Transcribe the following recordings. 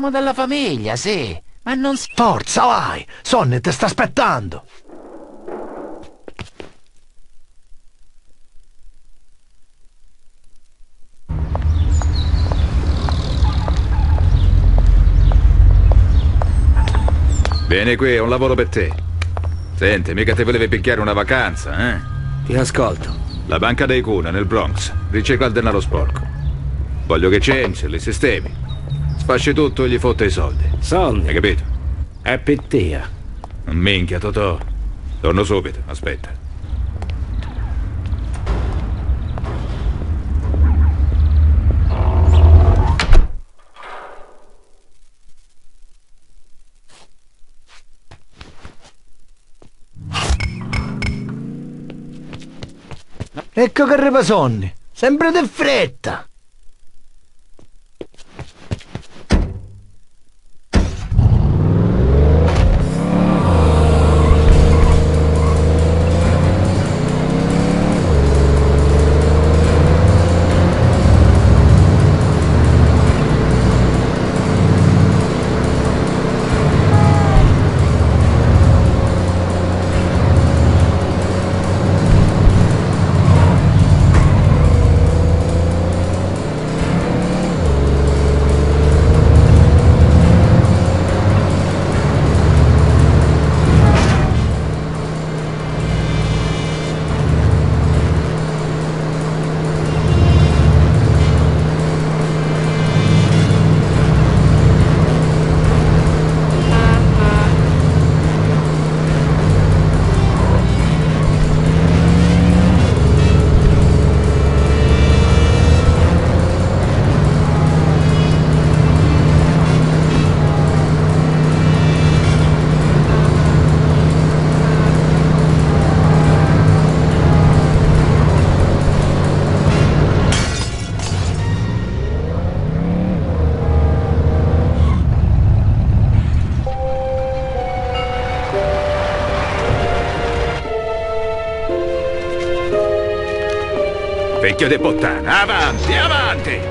Siamo della famiglia, sì, ma non... Forza, vai! Sonny ti sta aspettando! Vieni qui, è un lavoro per te. Senti, mica ti volevi picchiare una vacanza, eh? Ti ascolto. La banca dei Cuna, nel Bronx, ricicla il denaro sporco. Voglio che censi, li sistemi. Sfasci tutto e gli fotte i soldi. Soldi? Hai capito? È pettia. Minchia, Totò. Torno subito, aspetta. Ecco che arriva Sonny, sempre di fretta. Vecchio de puttana, avanti, avanti!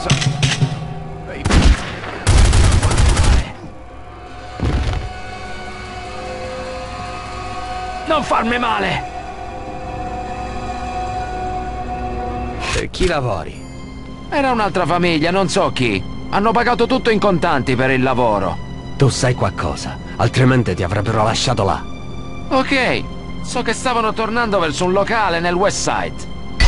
Non farmi male! Per chi lavori? Era un'altra famiglia, non so chi. Hanno pagato tutto in contanti per il lavoro. Tu sai qualcosa, altrimenti ti avrebbero lasciato là. Ok, so che stavano tornando verso un locale nel West Side.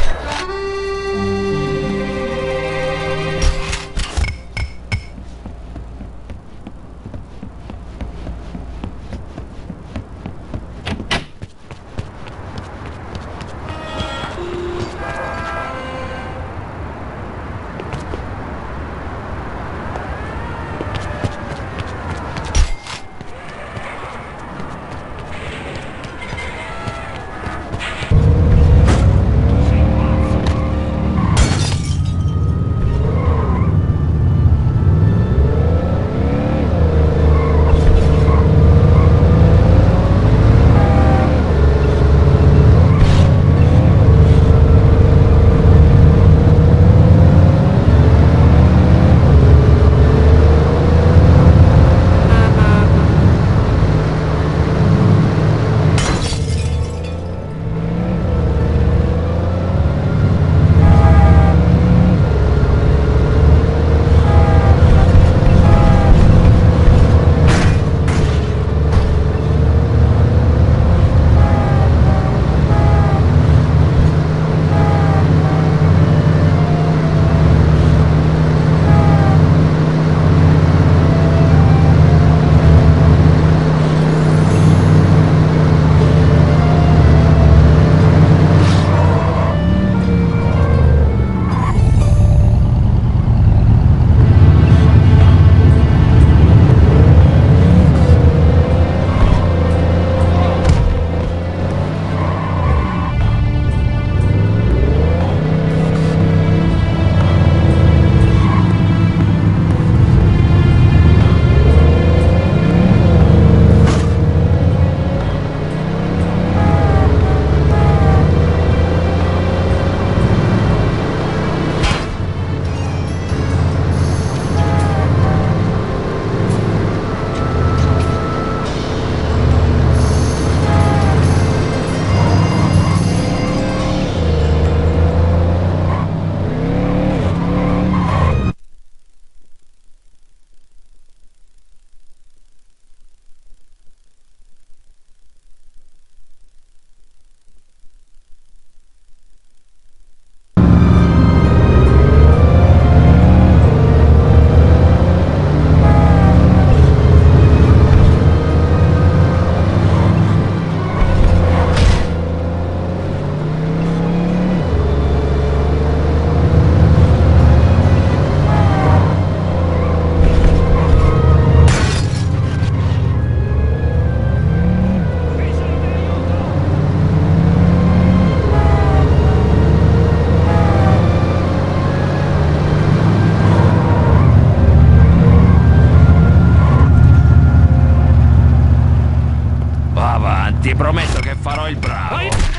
Ti prometto che farò il bravo.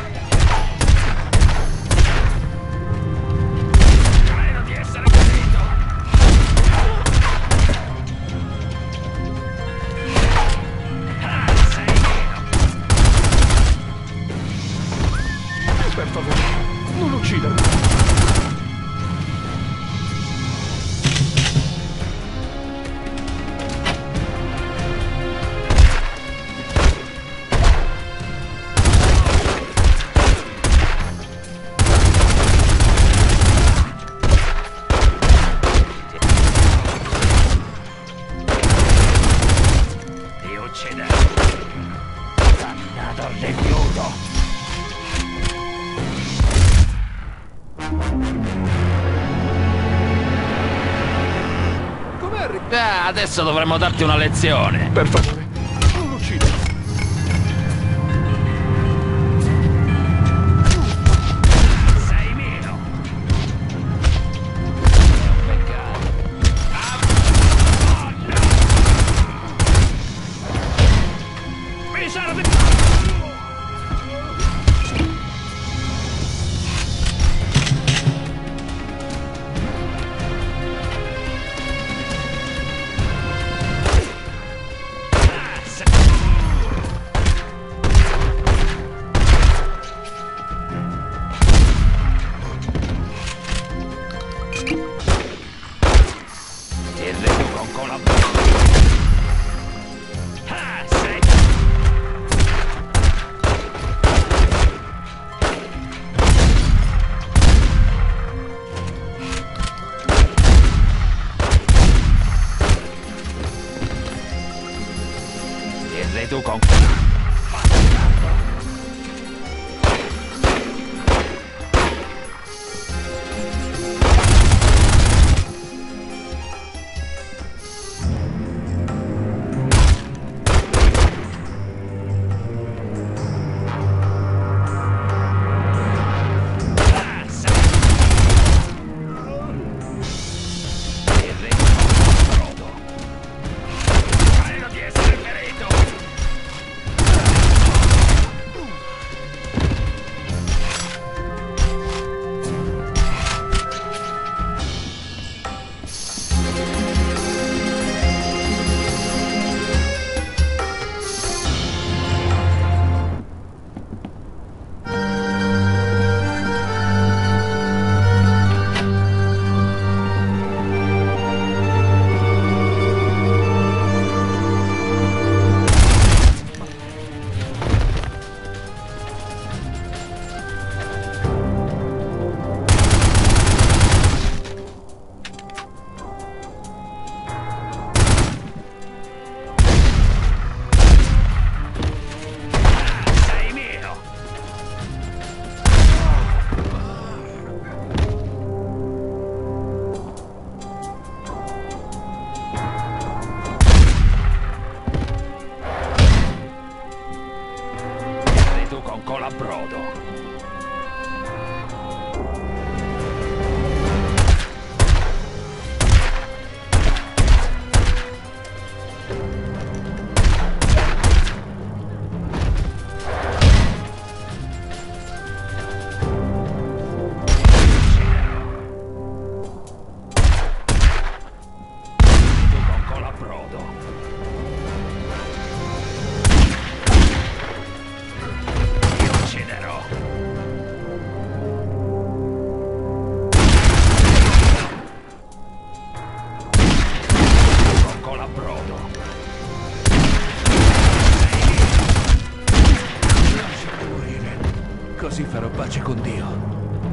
Credo di essere finito. Sei meno. Per favore, non uccidermi. Dannato rifiuto! Com'è? Adesso dovremmo darti una lezione. Per favore, non uccidermi. Sei meno. Peccato. Mi serve... con collaborato. Ah, sei... E tu con... Così farò pace con Dio.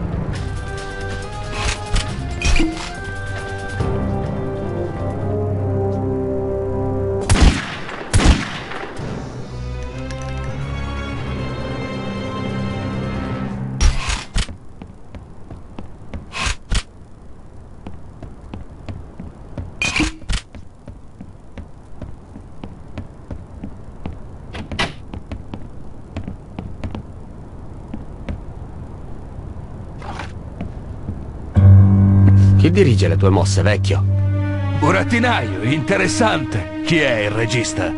Chi dirige le tue mosse, vecchio? Burattinaio, interessante. Chi è il regista?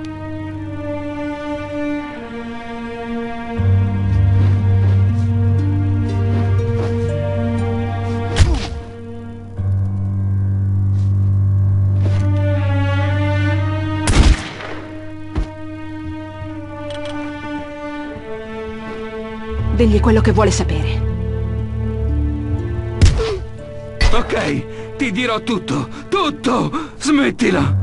Digli quello che vuole sapere. Ok, ti dirò tutto, tutto! Smettila!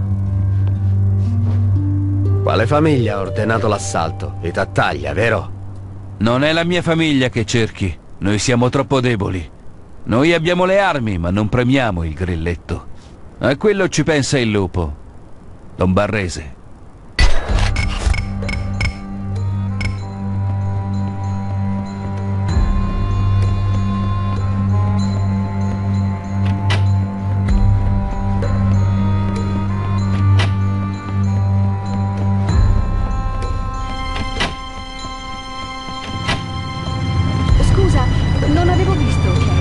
Quale famiglia ha ordinato l'assalto? I Tattaglia, vero? Non è la mia famiglia che cerchi. Noi siamo troppo deboli. Noi abbiamo le armi, ma non premiamo il grilletto. A quello ci pensa il lupo. Don Barrese. Scusa, non avevo visto, Cherry.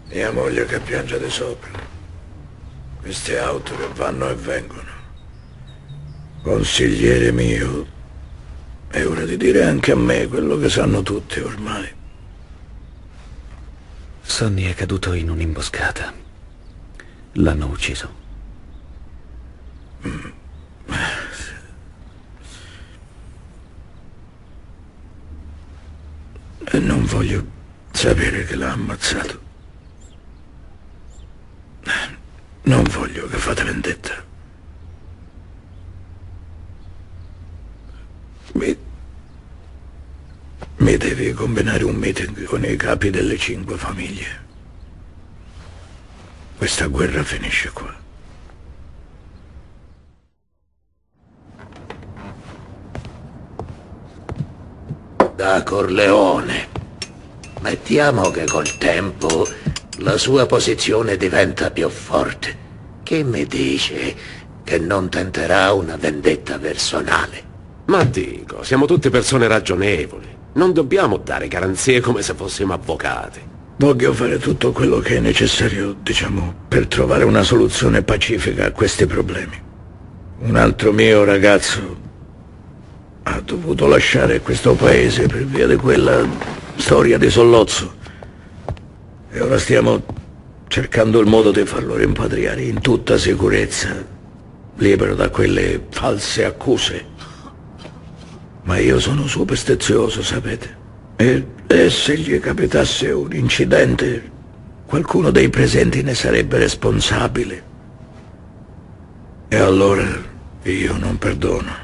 Mia moglie che piange di sopra. Queste auto che vanno e vengono. Consigliere mio, è ora di dire anche a me quello che sanno tutti ormai. Sonny è caduto in un'imboscata. L'hanno ucciso. E non voglio sapere che l'ha ammazzato. Non voglio che fate vendetta. Mi devi combinare un meeting con i capi delle 5 famiglie. Questa guerra finisce qua. Da Corleone. Mettiamo che col tempo la sua posizione diventa più forte. Che mi dice che non tenterà una vendetta personale? Ma dico, siamo tutte persone ragionevoli. Non dobbiamo dare garanzie come se fossimo avvocati. Voglio fare tutto quello che è necessario, diciamo, per trovare una soluzione pacifica a questi problemi. Un altro mio ragazzo ha dovuto lasciare questo paese per via di quella storia di Sollozzo. E ora stiamo cercando il modo di farlo rimpatriare in tutta sicurezza, libero da quelle false accuse. Ma io sono superstizioso, sapete? E se gli capitasse un incidente, qualcuno dei presenti ne sarebbe responsabile. E allora io non perdono.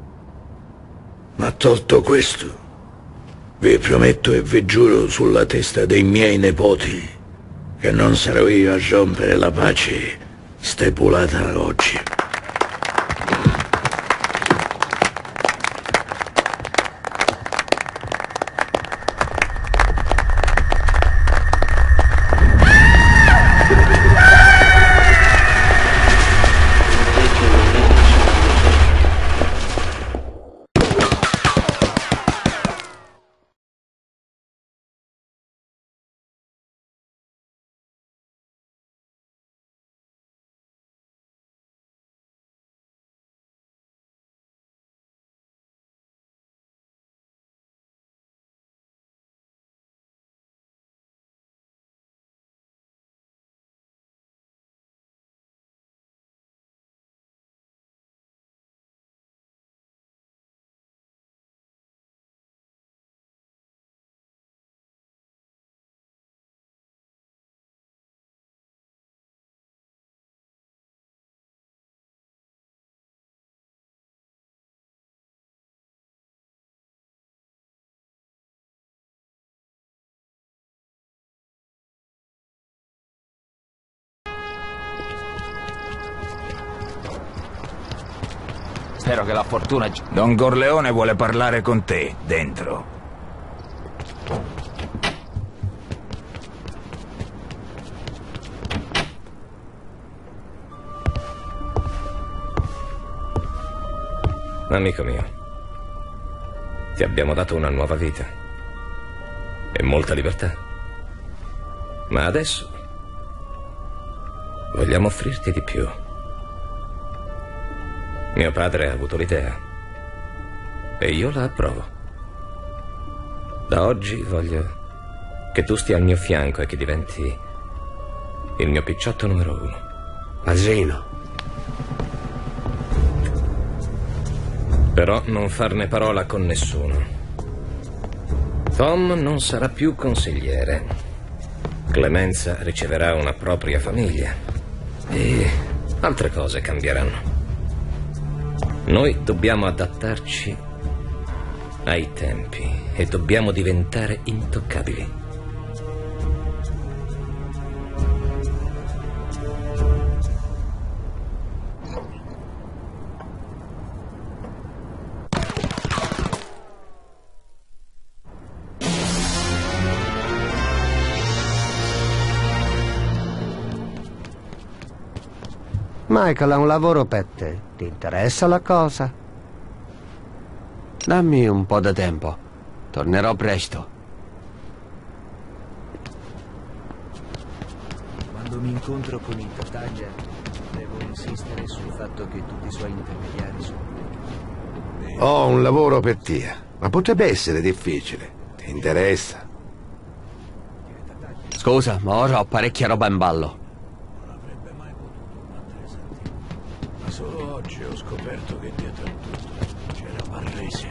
Ma tolto questo, vi prometto e vi giuro sulla testa dei miei nipoti che non sarò io a rompere la pace stipulata oggi. Spero che la fortuna... Don Corleone vuole parlare con te, dentro. Amico mio, ti abbiamo dato una nuova vita e molta libertà. Ma adesso vogliamo offrirti di più. Mio padre ha avuto l'idea e io la approvo. Da oggi voglio che tu stia al mio fianco e che diventi il mio picciotto numero 1. Asino. Però non farne parola con nessuno. Tom non sarà più consigliere. Clemenza riceverà una propria famiglia e altre cose cambieranno. Noi dobbiamo adattarci ai tempi e dobbiamo diventare intoccabili. Michael ha un lavoro per te. Ti interessa la cosa? Dammi un po' di tempo. Tornerò presto. come incontro con il Tataglia, devo insistere sul fatto che tutti i suoi intermediari sono... Ho un lavoro per Tia, ma potrebbe essere difficile. Ti interessa? Scusa, ma ora ho parecchia roba in ballo. Ma solo oggi ho scoperto che dietro a tutto c'era Barrese.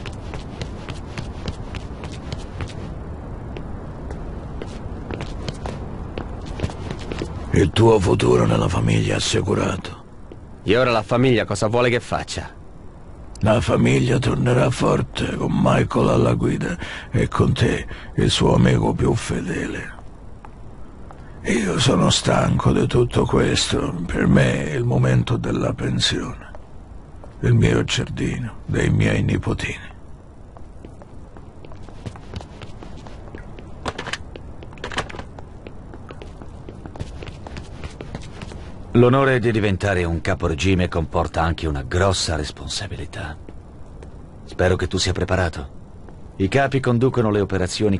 Il tuo futuro nella famiglia è assicurato. E ora la famiglia cosa vuole che faccia? La famiglia tornerà forte con Michael alla guida e con te, il suo amico più fedele. Io sono stanco di tutto questo. Per me è il momento della pensione. Del mio giardino, dei miei nipotini. L'onore di diventare un caporegime comporta anche una grossa responsabilità. Spero che tu sia preparato. I capi conducono le operazioni...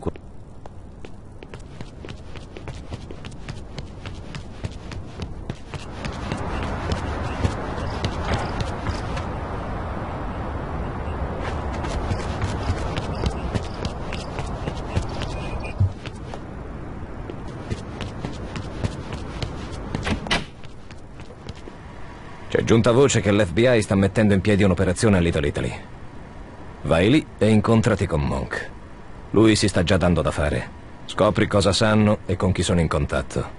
C'è giunta voce che l'FBI sta mettendo in piedi un'operazione a Little Italy. Vai lì e incontrati con Monk. Lui si sta già dando da fare. Scopri cosa sanno e con chi sono in contatto.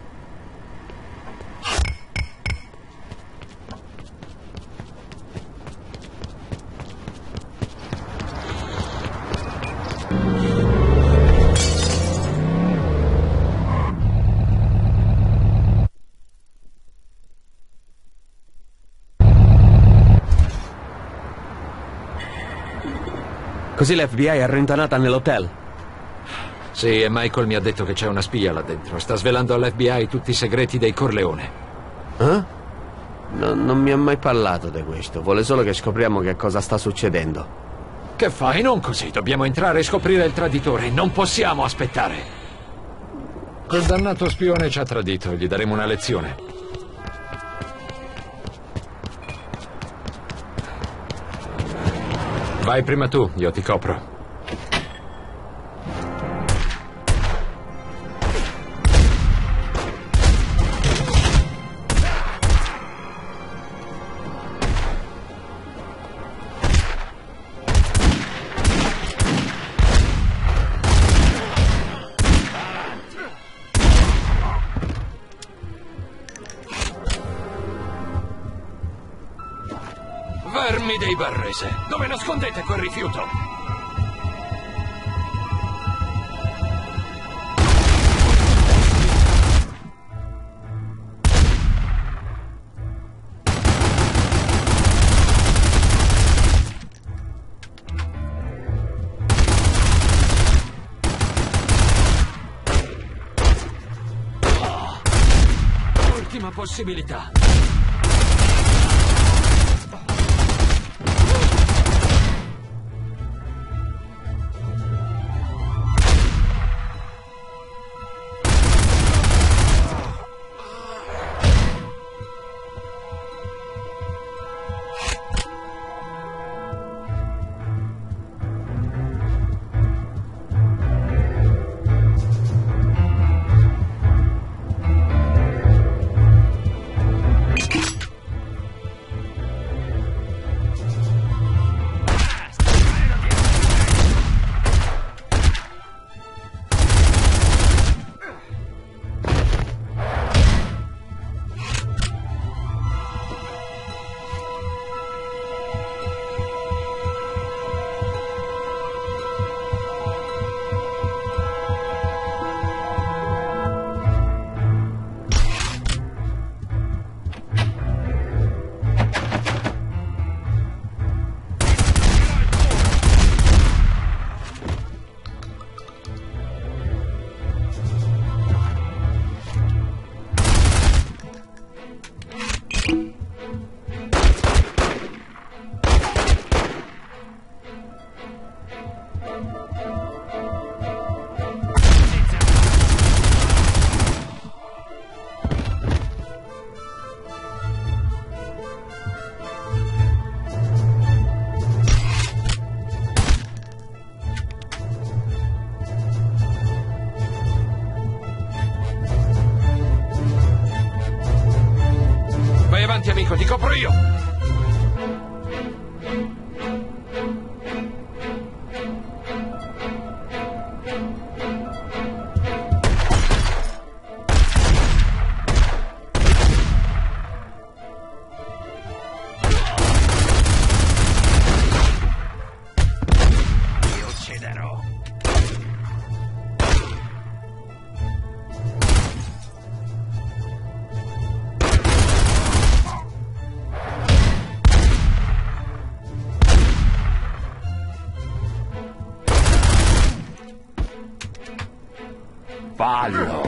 Così l'FBI è rintanata nell'hotel. Sì, e Michael mi ha detto che c'è una spia là dentro. Sta svelando all'FBI tutti i segreti dei Corleone. Eh? Non mi ha mai parlato di questo. Vuole solo che scopriamo che cosa sta succedendo. Che fai? Non così. Dobbiamo entrare e scoprire il traditore. Non possiamo aspettare. Quel dannato spione ci ha tradito. Gli daremo una lezione. Vai prima tu, io ti copro. Vermi dei Barrese, dove nascondete quel rifiuto? Ultima possibilità. avanti, amico, ti copro io. Ti ucciderò. Fallo!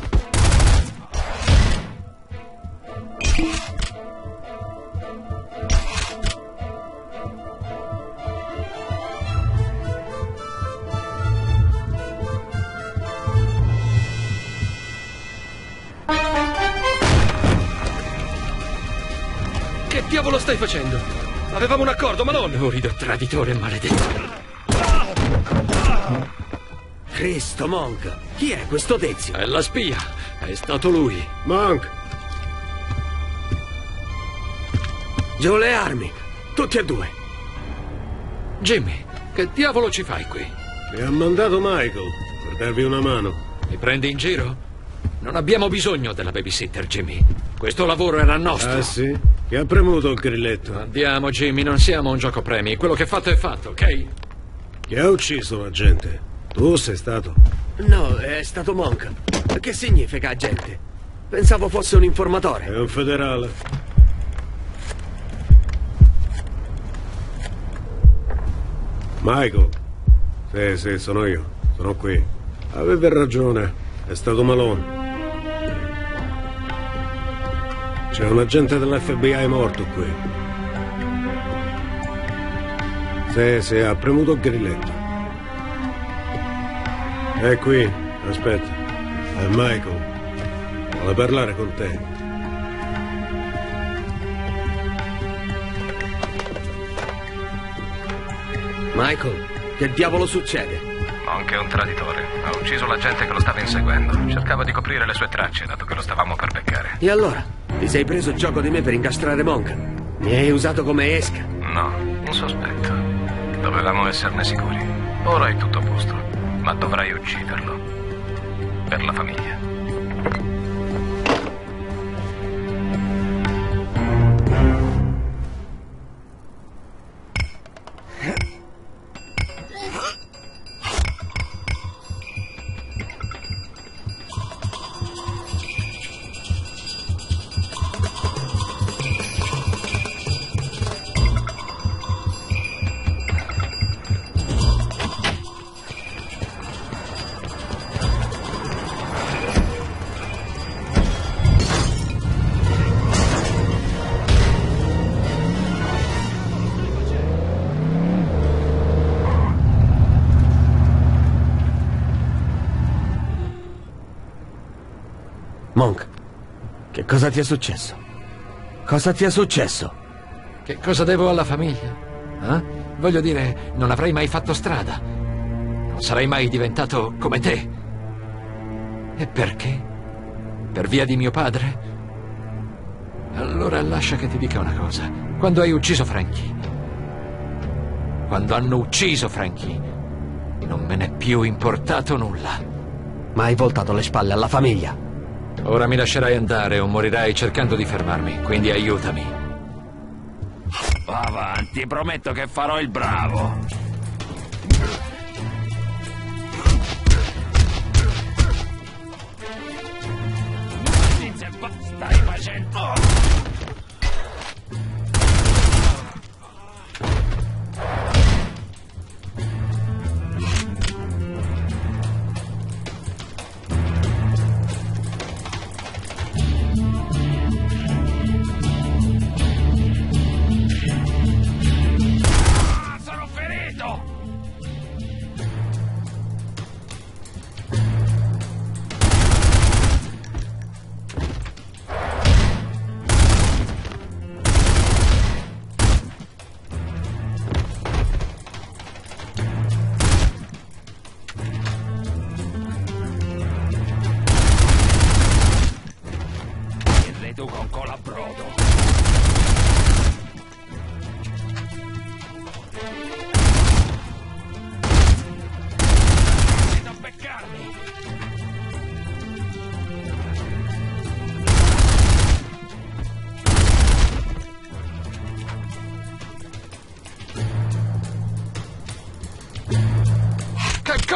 Che diavolo stai facendo? Avevamo un accordo, ma non... Lurido traditore maledetto. Cristo, Monk! Chi è questo tizio? È la spia. È stato lui. Monk! Giù le armi! Tutti e due! Jimmy, che diavolo ci fai qui? Mi ha mandato Michael per darvi una mano. Mi prendi in giro? Non abbiamo bisogno della babysitter, Jimmy. Questo lavoro era nostro. Ah, sì? Chi ha premuto il grilletto? Andiamo, Jimmy, non siamo un gioco premi. Quello che è fatto è fatto, ok? Chi ha ucciso l'agente? Tu sei stato? No, è stato Monk. Che significa, agente? Pensavo fosse un informatore. È un federale. Michael. Sì, sono io. Sono qui. Avevi ragione. È stato Malone. C'è un agente dell'FBI morto qui. Sì, ha premuto il grilletto. È qui, aspetta. È Michael. Vuole parlare con te. Michael, che diavolo succede? Monk è un traditore. Ha ucciso la gente che lo stava inseguendo. Cercava di coprire le sue tracce, dato che lo stavamo per beccare. E allora? Ti sei preso gioco di me per incastrare Monk? Mi hai usato come esca? No, un sospetto. Dovevamo esserne sicuri. Ora è tutto a posto, ma dovrai ucciderlo. Per la famiglia. Monk, che cosa ti è successo? Cosa ti è successo? Che cosa devo alla famiglia? Eh? Voglio dire, non avrei mai fatto strada. Non sarei mai diventato come te. E perché? Per via di mio padre? Allora lascia che ti dica una cosa. Quando hai ucciso Frankie, quando hanno ucciso Frankie, non me n'è più importato nulla. Ma hai voltato le spalle alla famiglia. Ora mi lascerai andare o morirai cercando di fermarmi, quindi aiutami. Va avanti, prometto che farò il bravo. Stai facendo... Tu con colabrodo.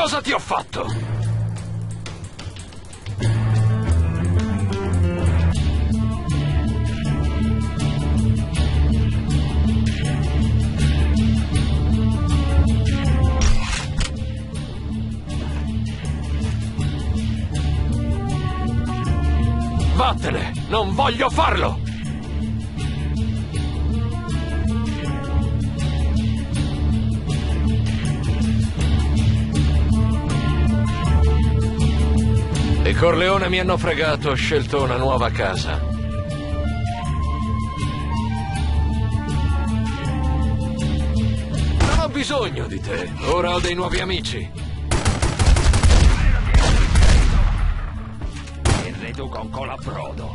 Cosa ti ho fatto? Vattene! Non voglio farlo! I Corleone mi hanno fregato, ho scelto una nuova casa. Non ho bisogno di te, ora ho dei nuovi amici. Il riduco un colabrodo.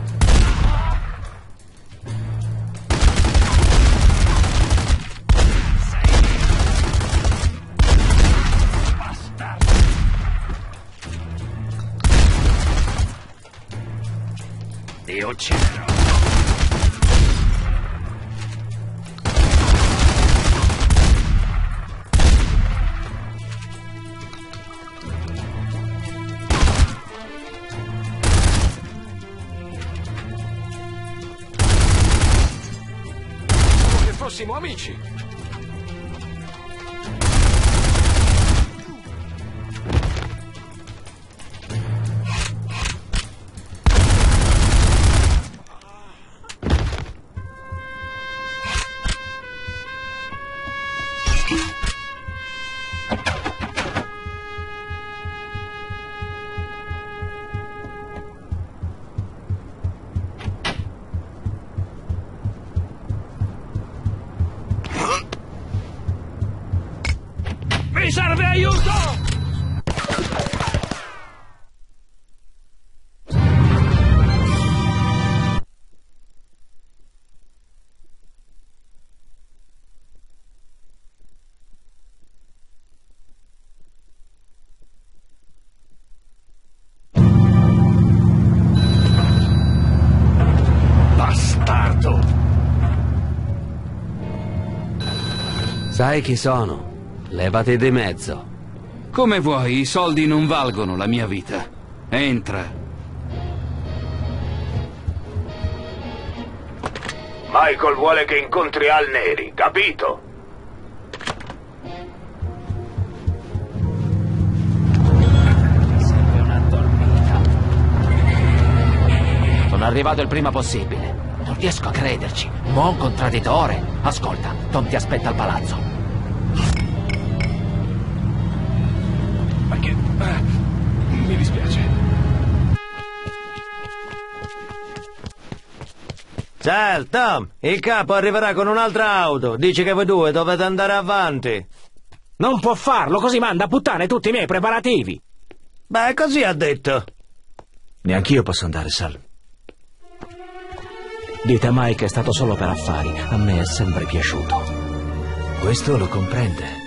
Ti ucciderò. Come se fossimo amici. Mi serve aiuto! Bastardo! Sai chi sono? Levati di mezzo. Come vuoi, i soldi non valgono la mia vita. Entra. Michael vuole che incontri Al Neri, capito? Serve una dormita. Sono arrivato il prima possibile. Non riesco a crederci. Buon contradditore. Ascolta, Tom ti aspetta al palazzo. Perché? Mi dispiace. Sal, Tom, il capo arriverà con un'altra auto. Dice che voi due dovete andare avanti. Non può farlo, così manda a puttane tutti i miei preparativi. Beh, così ha detto. Neanch'io posso andare, Sal. Dite a Mike che è stato solo per affari. A me è sempre piaciuto. Questo lo comprende.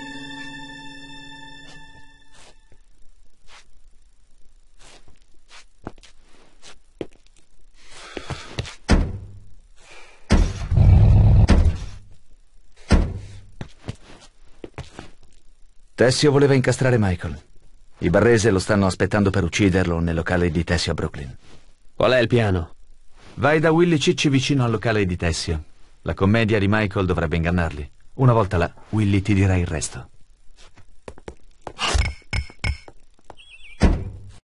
Tessio voleva incastrare Michael. I Barrese lo stanno aspettando per ucciderlo nel locale di Tessio a Brooklyn. Qual è il piano? Vai da Willy Cicci vicino al locale di Tessio. La commedia di Michael dovrebbe ingannarli. Una volta là, Willy ti dirà il resto.